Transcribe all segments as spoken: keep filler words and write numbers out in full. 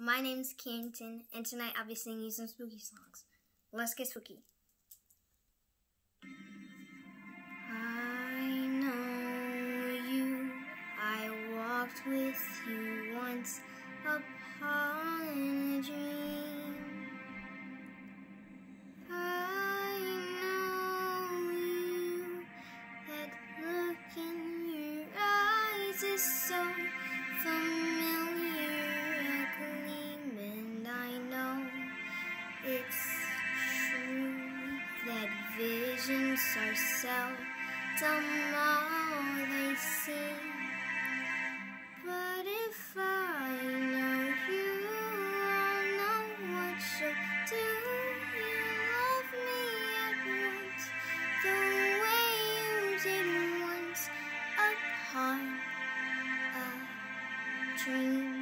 my name's Carrington, and tonight I'll be singing you some spooky songs. Let's get spooky. I know you, I walked with you once upon a dream. I know you, that look in your eyes is so familiar, a gleam, and I know it's true that visions are seldom all they seem. But if I know you, I'll know what you'll do. You love me at once, the way you did once upon a dream.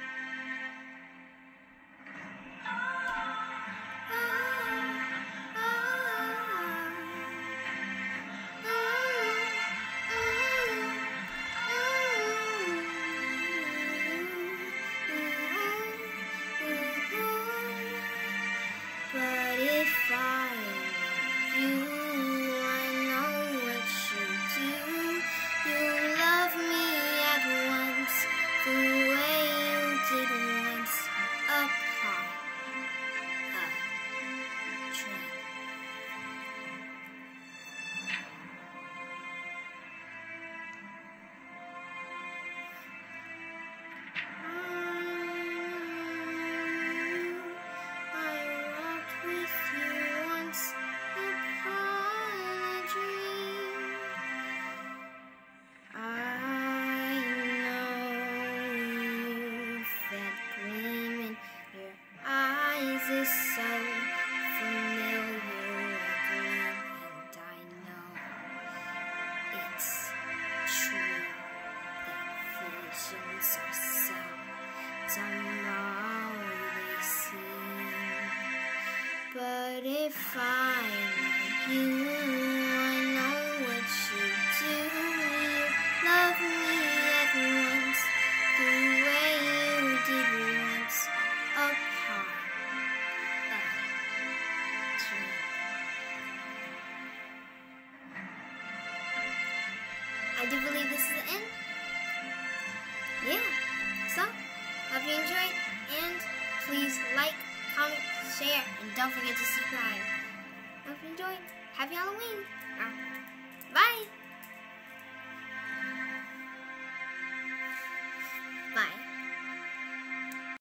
But if I know you, I know what you do. You love me at once, the way you did once upon a dream. Is so familiar, a gleam, and I know it's true that visions are seldom all they seem. But if I know you, I know what you do. You love me at once, the way you did once upon. I do believe this is the end. Yeah. So, hope you enjoyed. And please like, comment, share, and don't forget to subscribe. Hope you enjoyed. Happy Halloween. Bye.